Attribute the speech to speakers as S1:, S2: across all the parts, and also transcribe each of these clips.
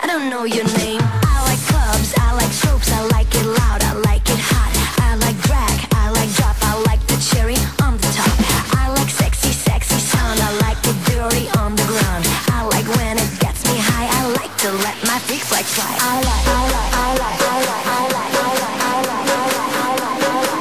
S1: don't know your name. I like clubs, I like tropes, I like it loud, I like it hot. I like drag, I like drop, I like the cherry on the top. I like sexy, sexy sound, I like it dirty on the ground. I like when it gets me high, I like to let my freak flag fly. I like, I like, I like, I like, I like, I like, I like, I like, I like, I like.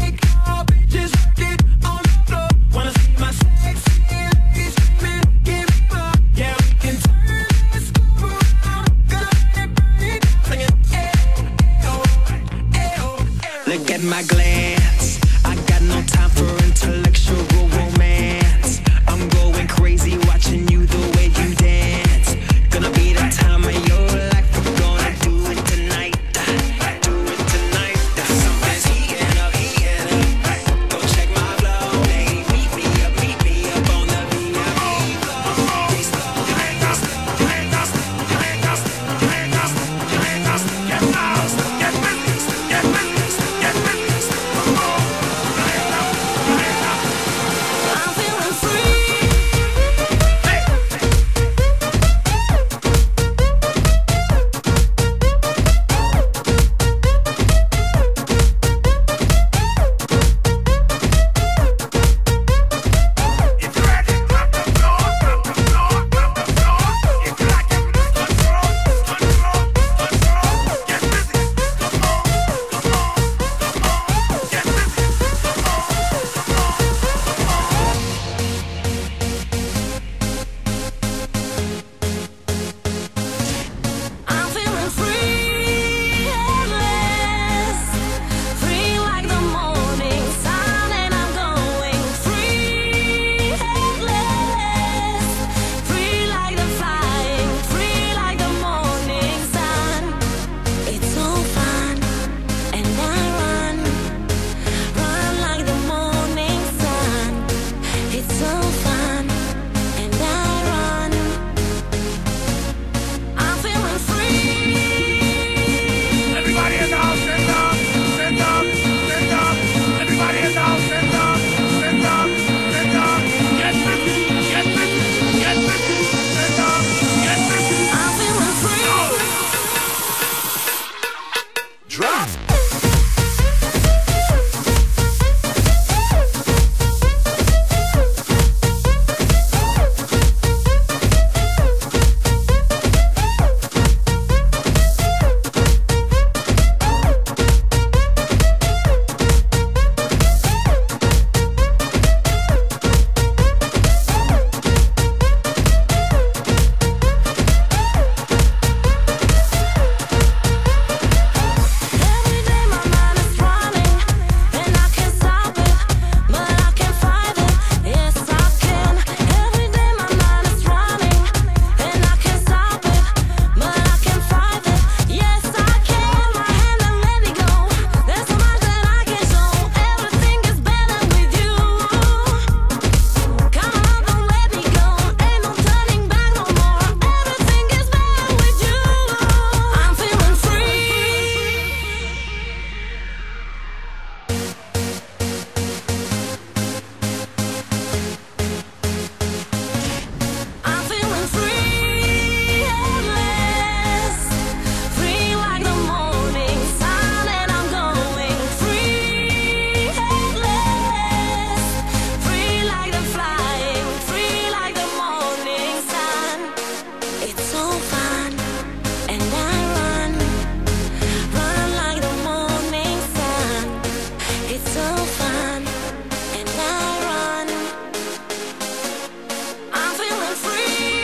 S2: Wanna see my sexy ladies screaming, give my glance. I got no time for intellectual romance. I'm going crazy watching you the way you dance. Gonna be the time of your life. We're gonna do it tonight. Do it tonight. Something's heating up, heating up. Go check my flow, lady. Meet me up on the VIP floor. Get slow, get lost, get lost, get lost, get lost, get lost, get lost, get lost, get lost, get lost.
S1: I'm feeling free.
S2: If you're ready, drop the floor, drop the floor, drop the floor. If you like it, control, control, control. Get busy, come on, come on, come on. Get busy, come on, come on,
S1: I'm feeling free, endless, free like the morning sun, and I'm going free, endless, free like the flying, free like the morning sun. It's so fun, and I run like the morning sun. It's so fun, and I run. I'm feeling free.
S2: everybody in the house, stand up, stand up, stand up. Everybody in the house, stand up, stand up, stand up. Get busy, get busy, get busy. Stand up, get busy.
S1: I'm feeling free.
S2: Drop.
S1: Every day my mind is running, and I can't stop it, but I can fight it. Yes, I can. Every day my mind is running, and I can't stop it, but I can fight it. Yes, I can. My hand and let me go. There's so much that I can show. Everything is better with you. Come on, don't let me go. Ain't no turning back no more. Everything is better with you. I'm feeling free. I'm feeling free, endless, free like the morning sun, and I'm going free, endless, free like the flying, free like the morning sun. It's so fun, and I run like the morning sun. It's so fun, and I run. I'm feeling free.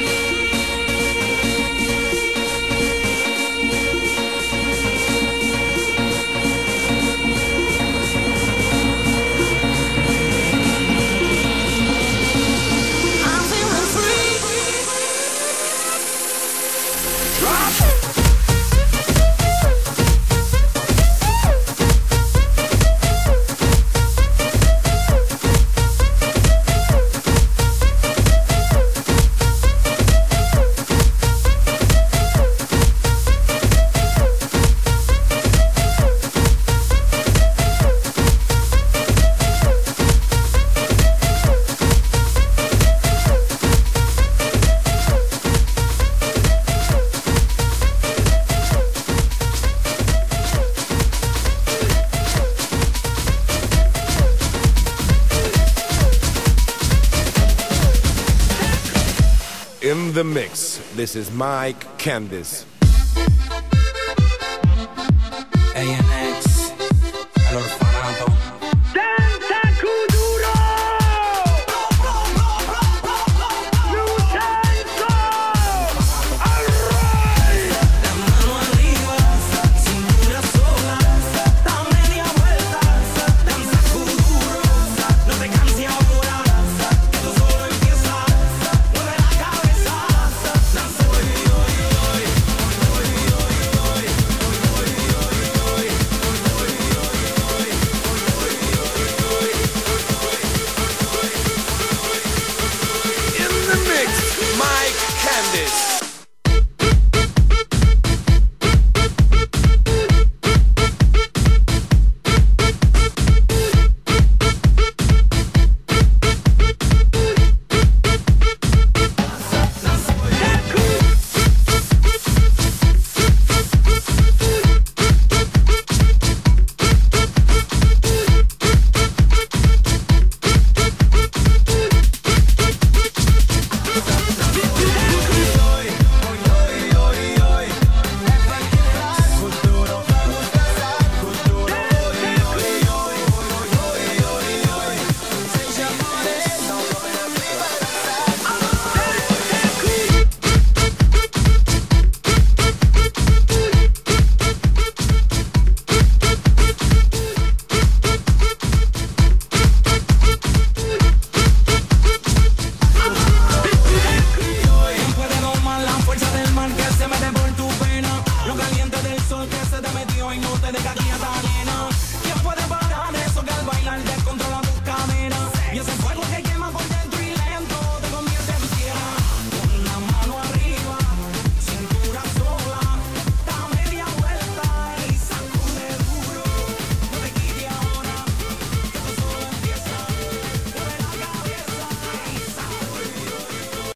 S1: I'm feeling free.
S3: In the mix, this is Mike Candice.